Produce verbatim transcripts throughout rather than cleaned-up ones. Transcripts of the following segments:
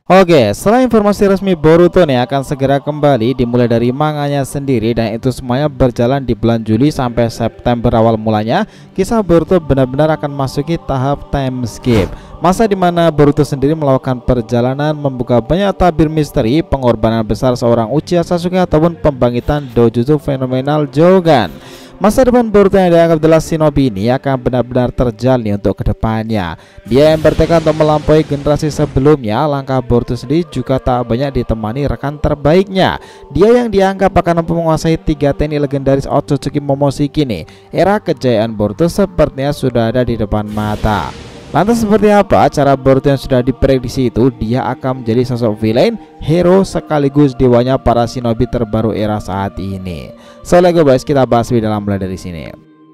Oke, setelah informasi resmi Boruto nih akan segera kembali dimulai dari manganya sendiri, dan itu semuanya berjalan di bulan Juli sampai September awal mulanya. Kisah Boruto benar-benar akan masuki tahap time skip, masa dimana Boruto sendiri melakukan perjalanan membuka banyak tabir misteri, pengorbanan besar seorang Uchiha Sasuke ataupun pembangkitan Dojutsu fenomenal Jogan. Masa depan Boruto yang dianggap adalah shinobi ini akan benar-benar terjalin untuk kedepannya. Dia yang bertekad untuk melampaui generasi sebelumnya. Langkah Boruto sendiri juga tak banyak ditemani rekan terbaiknya. Dia yang dianggap akan mampu menguasai tiga teknik legendaris Otsutsuki Momoshiki nih. Era kejayaan Boruto sepertinya sudah ada di depan mata. Lantas seperti apa cara Boruto yang sudah diprediksi itu? Dia akan menjadi sosok villain, hero sekaligus dewanya para shinobi terbaru era saat ini. So let's go guys, kita bahas lebih dalam mulai dari sini.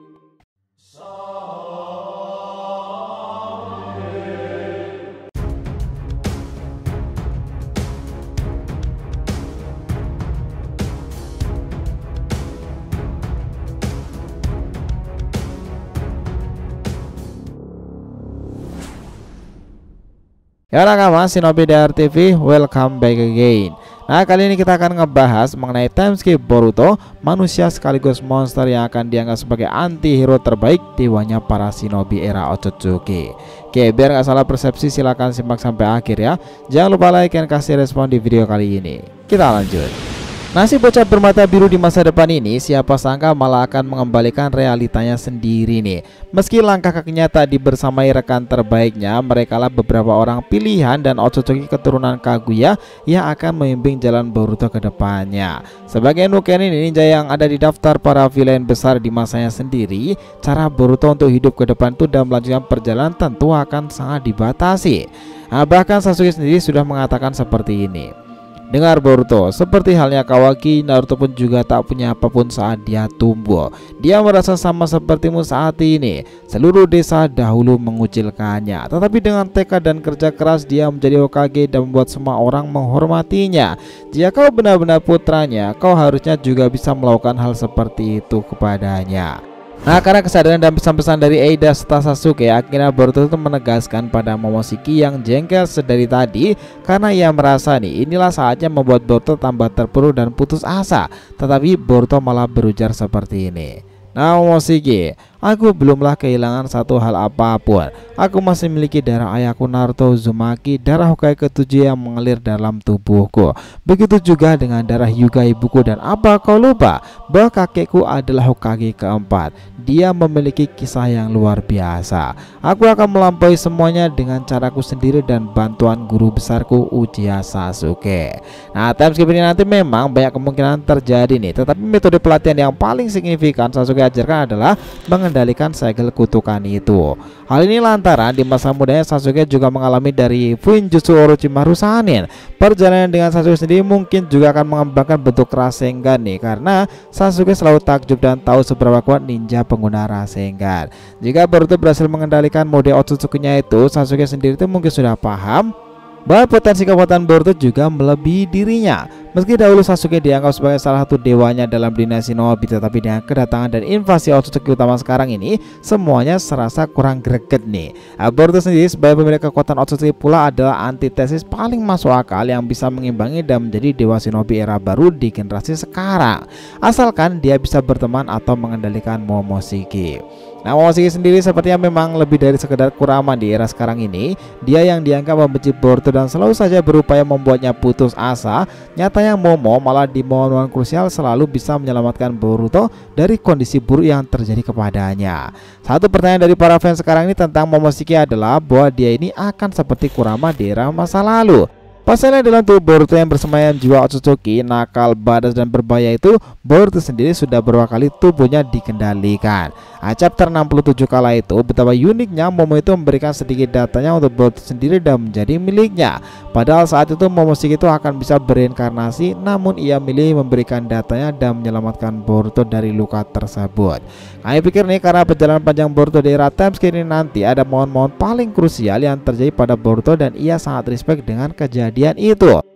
Ya nakama Shinobi D R T V, welcome back again. Nah, kali ini kita akan ngebahas mengenai timeskip Boruto, manusia sekaligus monster yang akan dianggap sebagai anti-hero terbaik dewanya para shinobi era Otsutsuki. Oke, biar nggak salah persepsi silahkan simak sampai akhir ya. Jangan lupa like dan kasih respon di video kali ini. Kita lanjut. Nasib bocah bermata biru di masa depan ini, siapa sangka malah akan mengembalikan realitanya sendiri nih. Meski langkah kakinya tak dibersamai rekan terbaiknya, merekalah beberapa orang pilihan dan Otsutsuki keturunan Kaguya yang akan membimbing jalan Boruto ke depannya. Sebagai Nuken ini ninja yang ada di daftar para villain besar di masanya sendiri, cara Boruto untuk hidup ke depan itu dan melanjutkan perjalanan tentu akan sangat dibatasi. Nah, bahkan Sasuke sendiri sudah mengatakan seperti ini. Dengar Boruto, seperti halnya Kawaki, Naruto pun juga tak punya apapun saat dia tumbuh. Dia merasa sama sepertimu saat ini. Seluruh desa dahulu mengucilkannya, tetapi dengan tekad dan kerja keras dia menjadi Hokage dan membuat semua orang menghormatinya. Jika kau benar-benar putranya, kau harusnya juga bisa melakukan hal seperti itu kepadanya. Nah, karena kesadaran dan pesan-pesan dari Eida serta Sasuke, akhirnya Boruto itu menegaskan pada Momoshiki yang jengkel sedari tadi karena ia merasa nih inilah saatnya membuat Boruto tambah terpuruk dan putus asa. Tetapi Boruto malah berujar seperti ini. Nah Momoshiki, aku belumlah kehilangan satu hal apapun. Aku masih memiliki darah ayahku Naruto Uzumaki, darah Hokage ketujuh yang mengalir dalam tubuhku. Begitu juga dengan darah Hyuga ibuku. Dan apa kau lupa bahwa kakekku adalah Hokage keempat? Dia memiliki kisah yang luar biasa. Aku akan melampaui semuanya dengan caraku sendiri dan bantuan guru besarku Uchiha Sasuke. Nah, timeskip ini nanti memang banyak kemungkinan terjadi nih, tetapi metode pelatihan yang paling signifikan Sasuke ajarkan adalah mengendalikan segel kutukan itu. Hal ini lantaran di masa mudanya Sasuke juga mengalami dari Fuinjutsu Orochimaru Sannin. Perjalanan dengan Sasuke sendiri mungkin juga akan mengembangkan bentuk Rasengan nih, karena Sasuke selalu takjub dan tahu seberapa kuat ninja pengguna Rasengan. Jika Boruto berhasil mengendalikan mode Otsutsuki-nya itu, Sasuke sendiri itu mungkin sudah paham bahwa potensi kekuatan Boruto juga melebihi dirinya. Meski dahulu Sasuke dianggap sebagai salah satu dewanya dalam dinasti Shinobi, tetapi dengan kedatangan dan invasi Otsutsuki utama sekarang ini, semuanya serasa kurang greget nih. Boruto sendiri sebagai pemilik kekuatan Otsutsuki pula adalah antitesis paling masuk akal yang bisa mengimbangi dan menjadi dewa Shinobi era baru di generasi sekarang, asalkan dia bisa berteman atau mengendalikan Momoshiki. Nah, Momoshiki sendiri sepertinya memang lebih dari sekedar Kurama di era sekarang ini. Dia yang dianggap membenci Boruto dan selalu saja berupaya membuatnya putus asa. Nyatanya Momo malah di momen-momen krusial selalu bisa menyelamatkan Boruto dari kondisi buruk yang terjadi kepadanya. Satu pertanyaan dari para fans sekarang ini tentang Momoshiki adalah bahwa dia ini akan seperti Kurama di era masa lalu. Pasalnya dalam tubuh Boruto yang bersemayam jiwa Otsutsuki, nakal, badas, dan berbahaya itu, Boruto sendiri sudah beberapa kali tubuhnya dikendalikan. Nah, chapter enam puluh tujuh kala itu betapa uniknya Momo itu memberikan sedikit datanya untuk Boruto sendiri dan menjadi miliknya. Padahal saat itu Momoshiki itu akan bisa bereinkarnasi, namun ia milih memberikan datanya dan menyelamatkan Boruto dari luka tersebut. Kami pikir nih karena perjalanan panjang Boruto di era timeskip ini nanti ada momen-momen paling krusial yang terjadi pada Boruto dan ia sangat respect dengan kejadian itu.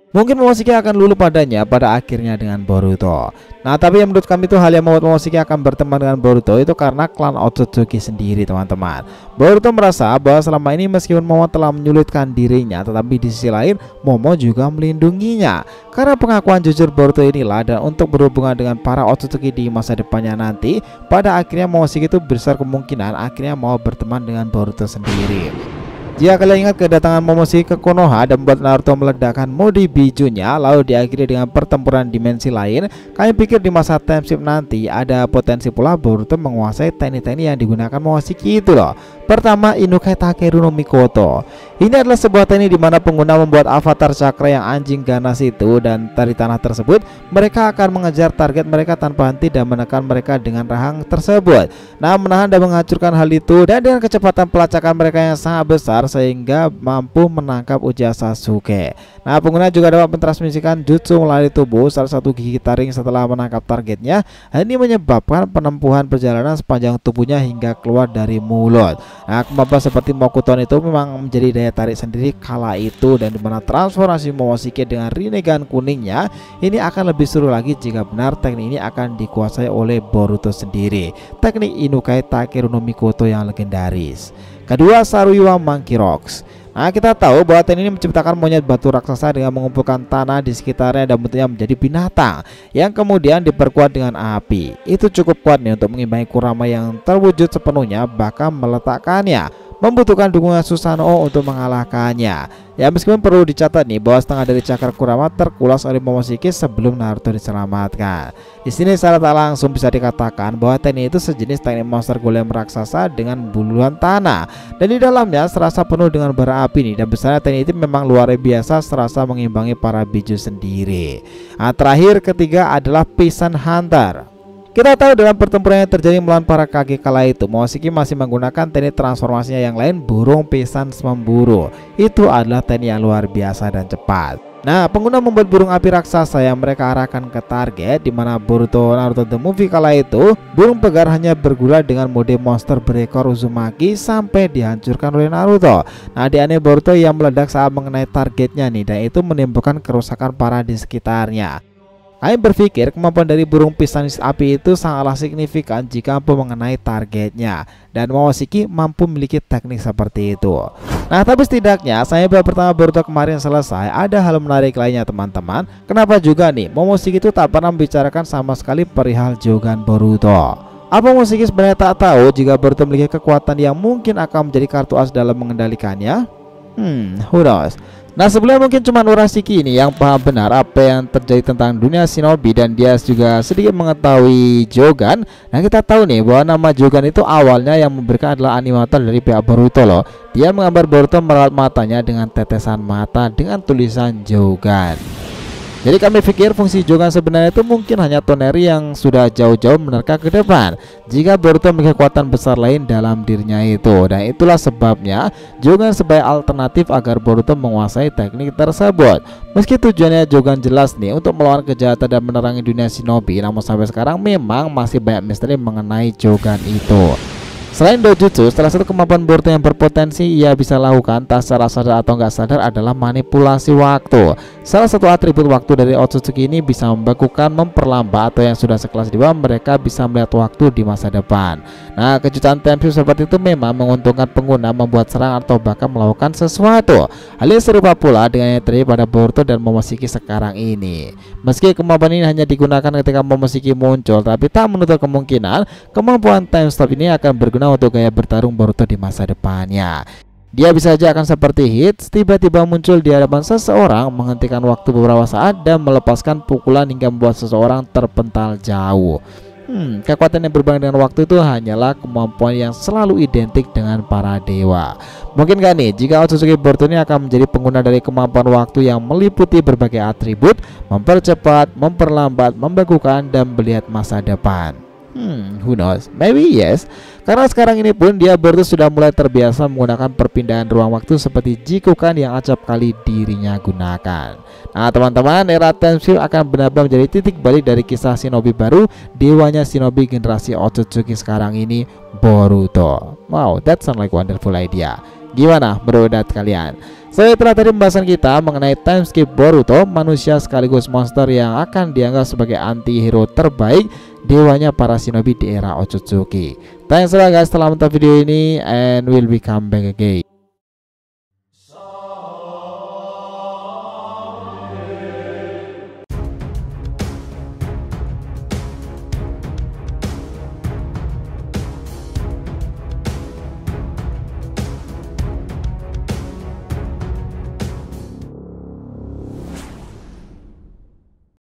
Mungkin Momoshiki akan luluh padanya pada akhirnya dengan Boruto. Nah, tapi yang menurut kami itu hal yang membuat Momoshiki akan berteman dengan Boruto itu karena klan Otsutsuki sendiri, teman-teman. Boruto merasa bahwa selama ini meskipun Momo telah menyulitkan dirinya, tetapi di sisi lain Momo juga melindunginya. Karena pengakuan jujur Boruto inilah, dan untuk berhubungan dengan para Otsutsuki di masa depannya nanti, pada akhirnya Momoshiki itu besar kemungkinan akhirnya mau berteman dengan Boruto sendiri. Jika kalian ingat kedatangan Momoshiki ke Konoha dan membuat Naruto meledakkan mode bijunya lalu diakhiri dengan pertempuran dimensi lain, kami pikir di masa time skip nanti ada potensi pula Boruto menguasai teknik-teknik yang digunakan Momoshiki itu loh. Pertama, Inukai Takeru no Mikoto. Ini adalah sebuah teknik di mana pengguna membuat avatar cakra yang anjing ganas itu, dan dari tanah tersebut mereka akan mengejar target mereka tanpa henti dan menekan mereka dengan rahang tersebut. Nah, menahan dan menghancurkan hal itu, dan dengan kecepatan pelacakan mereka yang sangat besar sehingga mampu menangkap Uchiha Sasuke. Nah, pengguna juga dapat mentransmisikan jutsu melalui tubuh salah satu gigi taring setelah menangkap targetnya. Hal ini menyebabkan penempuhan perjalanan sepanjang tubuhnya hingga keluar dari mulut. Nah, kemampuan seperti Mokuton itu memang menjadi daya tarik sendiri kala itu, dan dimana transformasi Momoshiki dengan Rinnegan kuningnya ini akan lebih seru lagi jika benar teknik ini akan dikuasai oleh Boruto sendiri, teknik Inukai Takeru no Mikoto yang legendaris. Kedua, Saruiwa Monkey Rocks. Nah, kita tahu bahwa teknik ini menciptakan monyet batu raksasa dengan mengumpulkan tanah di sekitarnya dan bentuknya menjadi binatang yang kemudian diperkuat dengan api. Itu cukup kuat nih untuk mengimbangi Kurama yang terwujud sepenuhnya, bahkan meletakkannya membutuhkan dukungan Susanoo untuk mengalahkannya. Ya, meskipun perlu dicatat nih bahwa setengah dari cakar Kurama terkulas oleh Momoshiki sebelum Naruto diselamatkan. Di sini secara tak langsung bisa dikatakan bahwa teknik itu sejenis teknik monster golem raksasa dengan buluan tanah, dan di dalamnya serasa penuh dengan bara api nih, dan besarnya teknik itu memang luar biasa, serasa mengimbangi para biju sendiri. Nah, terakhir ketiga adalah Pisan Hunter. Kita tahu dalam pertempuran yang terjadi melawan para kage kala itu, Momoshiki masih menggunakan teknik transformasinya yang lain, burung pisan memburu. Itu adalah teknik yang luar biasa dan cepat. Nah, pengguna membuat burung api raksasa yang mereka arahkan ke target, di mana Boruto Naruto The Movie kala itu, burung pegar hanya bergula dengan mode monster berekor Uzumaki sampai dihancurkan oleh Naruto. Nah, di aneh Boruto yang meledak saat mengenai targetnya nih, dan itu menimbulkan kerusakan parah di sekitarnya. Kami berpikir kemampuan dari burung pisan api itu sangatlah signifikan jika mampu mengenai targetnya, dan Momoshiki mampu memiliki teknik seperti itu. Nah, tapi setidaknya saya pertama Boruto kemarin selesai, ada hal menarik lainnya, teman-teman. Kenapa juga nih Momoshiki itu tak pernah membicarakan sama sekali perihal Jogan Boruto? Apa Momoshiki sebenarnya tak tahu jika Boruto memiliki kekuatan yang mungkin akan menjadi kartu as dalam mengendalikannya? Hmm, who knows? Nah, sebelumnya mungkin cuma Urashiki ini yang paham benar apa yang terjadi tentang dunia shinobi, dan dia juga sedikit mengetahui Jogan. Nah, kita tahu nih bahwa nama Jogan itu awalnya yang memberikan adalah animator dari pihak Boruto loh. Dia menggambar Boruto merawat matanya dengan tetesan mata dengan tulisan Jogan. Jadi kami pikir fungsi Jogan sebenarnya itu mungkin hanya toneri yang sudah jauh-jauh menerka ke depan jika Boruto memiliki kekuatan besar lain dalam dirinya itu. Dan itulah sebabnya Jogan sebagai alternatif agar Boruto menguasai teknik tersebut. Meski tujuannya Jogan jelas nih untuk melawan kejahatan dan menerangi dunia shinobi, namun sampai sekarang memang masih banyak misteri mengenai Jogan itu. Selain dojutsu, salah satu kemampuan Boruto yang berpotensi ia bisa lakukan tak secara sadar atau nggak sadar adalah manipulasi waktu. Salah satu atribut waktu dari Otsutsuki ini bisa membekukan, memperlambat, atau yang sudah sekelas dewa mereka bisa melihat waktu di masa depan. Nah, kejutan time skip seperti itu memang menguntungkan pengguna membuat serang atau bahkan melakukan sesuatu. Hal ini serupa pula dengan yang terjadi pada Boruto dan Momoshiki sekarang ini. Meski kemampuan ini hanya digunakan ketika Momoshiki muncul, tapi tak menutup kemungkinan kemampuan time stop ini akan berguna untuk gaya bertarung Boruto di masa depannya. Dia bisa saja akan seperti Hits, tiba-tiba muncul di hadapan seseorang, menghentikan waktu beberapa saat dan melepaskan pukulan hingga membuat seseorang terpental jauh. Hmm, kekuatan yang berhubungan dengan waktu itu hanyalah kemampuan yang selalu identik dengan para dewa. Mungkin gak nih jika Otsutsuki Boruto ini akan menjadi pengguna dari kemampuan waktu yang meliputi berbagai atribut, mempercepat, memperlambat, membekukan, dan melihat masa depan. Hmm, who knows? Maybe yes. Karena sekarang ini pun dia Boruto sudah mulai terbiasa menggunakan perpindahan ruang waktu seperti Jikukan yang acap kali dirinya gunakan. Nah, teman-teman, era time skip akan benar-benar menjadi titik balik dari kisah shinobi baru, dewanya shinobi generasi Otsutsuki sekarang ini, Boruto. Wow, that sound like wonderful idea. Gimana menurut kalian? Setelah tadi pembahasan kita mengenai time skip Boruto, manusia sekaligus monster yang akan dianggap sebagai anti-hero terbaik, dewanya para shinobi di era Otsutsuki. Thanks a lot guys telah menonton video ini, and we'll be come back again.